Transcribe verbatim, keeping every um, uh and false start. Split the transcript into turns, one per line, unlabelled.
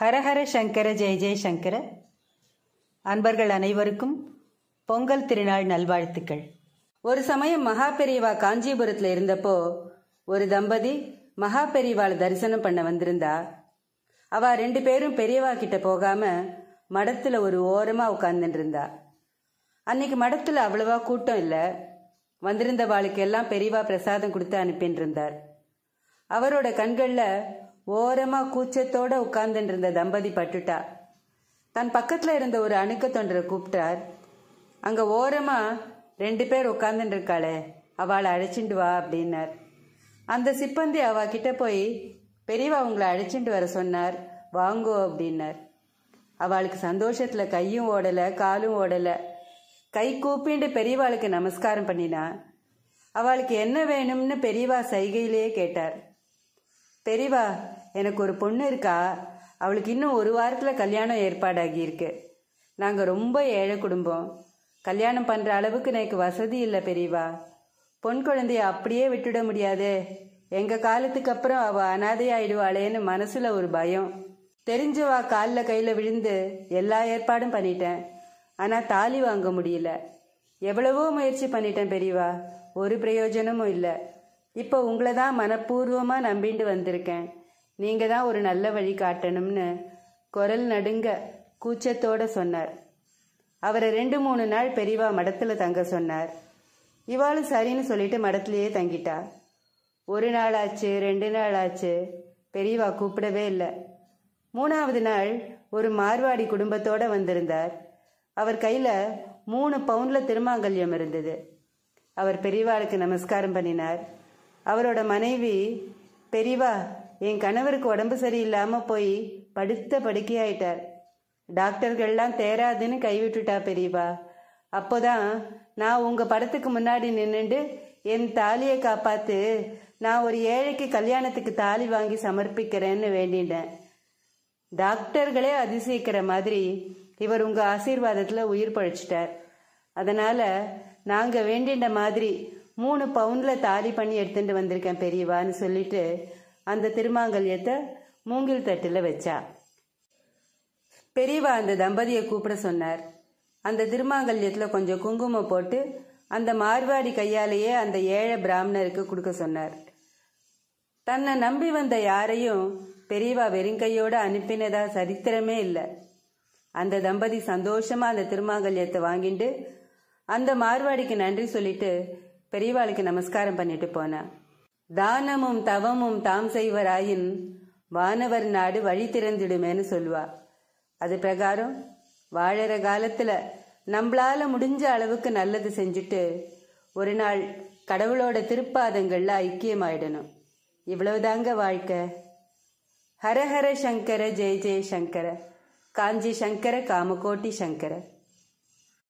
ஹரஹர சங்கர ஜெய ஜெய சங்கர. அன்பர்கள் அனைவருக்கும் பொங்கல் திருநாள் நல்வாழ்த்துக்கள். ஒரு சமயம் மகா பெரியவா காஞ்சிபுரத்தில் இருந்தப்போ ஒரு தம்பதி மகா பெரியவாளை தரிசனம் பண்ண வந்திருந்தா. அவ ரெண்டு பேரும் பெரியவா கிட்ட போகாம மடத்துல ஒரு ஓரமா உட்கார்ந்துட்டு இருந்தா. அன்னைக்கு மடத்துல அவ்வளவா கூட்டம் இல்லை. வந்திருந்த வாளுக்கு எல்லாம் பெரியவா பிரசாதம் கொடுத்து அனுப்பின்னு இருந்தார். அவரோட கண்கள்ல ஓரமா கூச்சத்தோட உட்கார்ந்துட்டு இருந்த தம்பதி பட்டுட்டா. தன் பக்கத்துல இருந்த ஒரு அணுக்க தொண்டரை கூப்பிட்டார். அங்க ஓரமா ரெண்டு பேர் உட்கார்ந்துட்டு இருக்காளே, அவளை அழைச்சிட்டு வா அப்படின்னார். அந்த சிப்பந்தி அவ கிட்ட போய் பெரியவா உங்களை அழைச்சிட்டு வர சொன்னார், வாங்கோ அப்படின்னார். அவளுக்கு சந்தோஷத்துல கையும் ஓடல காலும் ஓடல. கை கூப்பிண்டு பெரியவாளுக்கு நமஸ்காரம் பண்ணினா. அவளுக்கு என்ன வேணும்னு பெரியவா சைகையிலேயே கேட்டார். பெரியவா, எனக்கு ஒரு பொண்ணு இருக்கா, அவளுக்கு இன்னும் ஒரு வாரத்தில் கல்யாணம் ஏற்பாடாகி இருக்கு. நாங்கள் ரொம்ப ஏழை குடும்பம், கல்யாணம் பண்ணுற அளவுக்கு எனக்கு வசதி இல்லை பெரியவா. பொன் குழந்தைய அப்படியே விட்டுட முடியாதே, எங்கள் காலத்துக்கு அப்புறம் அவள் அனாதையாயிடுவாளேன்னு மனசில் ஒரு பயம். தெரிஞ்சவா காலில் கையில் விழுந்து எல்லா ஏற்பாடும் பண்ணிட்டேன், ஆனால் தாலி வாங்க முடியல. எவ்வளவோ முயற்சி பண்ணிட்டேன் பெரியவா, ஒரு பிரயோஜனமும் இல்லை. இப்போ உங்களை தான் மனப்பூர்வமாக நம்பிண்டு வந்திருக்கேன், நீங்கள் தான் ஒரு நல்ல வழி காட்டணும்னு குரல் நடுங்க கூச்சத்தோட சொன்னார். அவரை ரெண்டு மூணு நாள் பெரியவா மடத்தில் தங்க சொன்னார். இவாளும் சரின்னு சொல்லிட்டு மடத்திலேயே தங்கிட்டா. ஒரு நாள் ஆச்சு, ரெண்டு நாள் ஆச்சு, பெரியவா கூப்பிடவே இல்லை. மூணாவது நாள் ஒரு மார்வாடி குடும்பத்தோட வந்திருந்தார். அவர் கையில் மூணு பவுண்டில் திருமாங்கல்யம் இருந்தது. அவர் பெரியவாளுக்கு நமஸ்காரம் பண்ணினார். அவரோட மனைவி, பெரியவா, என் கணவருக்கு உடம்பு சரியில்லாமல் போய் படுத்த படுக்கையாயிட்டார். டாக்டர்கள்லாம் தேராதுன்னு கைவிட்டுட்டா பெரியவா. அப்போதான் நான் உங்கள் படத்துக்கு முன்னாடி நின்றுண்டு என் தாலியை காப்பாற்று, நான் ஒரு ஏழைக்கு கல்யாணத்துக்கு தாலி வாங்கி சமர்ப்பிக்கிறேன்னு வேண்டிட்டேன். டாக்டர்களே அதிசயிக்கிற மாதிரி இவர் உங்கள் ஆசீர்வாதத்தில் உயிர் பழிச்சிட்டார். அதனால் நாங்கள் வேண்டின்ற மாதிரி மூணு பவுண்டில் தாலி பண்ணி எடுத்துட்டு வந்திருக்கேன் பெரியவான்னு சொல்லிட்டு அந்த திருமாங்கல்யத்தை மூங்கில் தட்டில் வச்சா. பெரியவா அந்த தம்பதியை கூப்பிட சொன்னார். அந்த திருமாங்கல்யத்தில் கொஞ்சம் குங்குமம் போட்டு அந்த மார்வாடி கையாலேயே அந்த ஏழை பிராமணருக்கு கொடுக்க சொன்னார். தன்னை நம்பி வந்த யாரையும் பெரியவா வெறுங்கையோடு அனுப்பினதா சரித்திரமே இல்லை. அந்த தம்பதி சந்தோஷமா அந்த திருமாங்கல்யத்தை வாங்கிட்டு அந்த மார்வாடிக்கு நன்றி சொல்லிட்டு பெரியவாளுக்கு நமஸ்காரம் பண்ணிட்டு போனா. தானமும் தவமும் தாம் செய்வராயின் வானவர் நாடு வழி திறந்துடுமேன்னு சொல்லுவா. அது பிரகாரம் வாழற காலத்துல நம்மளால முடிஞ்ச அளவுக்கு நல்லது செஞ்சுட்டு ஒரு நாள் கடவுளோட திருப்பாதங்கள்ல ஐக்கியமாயிடணும். இவ்வளவுதாங்க வாழ்க்கை. ஹரஹர சங்கர ஜெய ஜெய சங்கர. காஞ்சி சங்கர காமகோட்டி சங்கர.